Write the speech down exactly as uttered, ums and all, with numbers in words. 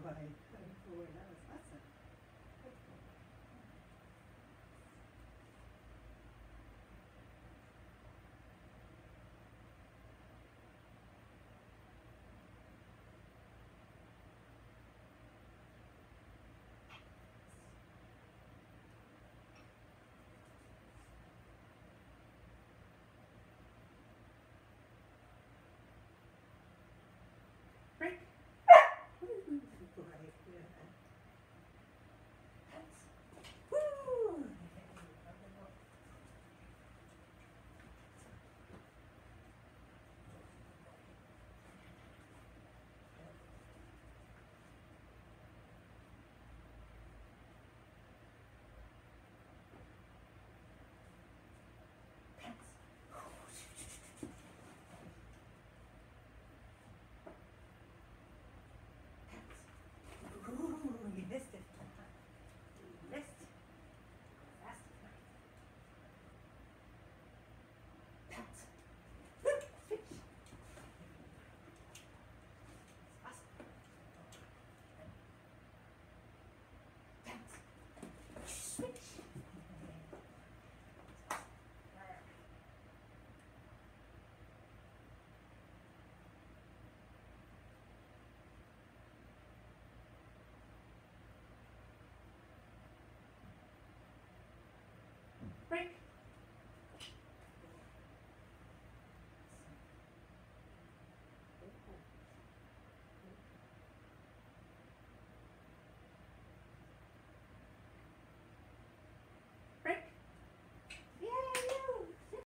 Boy, that was awesome. Break. Woo, boy, good. Woo. Ooh, you missed it. You missed. Fast enough. Pounce. Woo, switch. Awesome. Pounce. Switch. Break.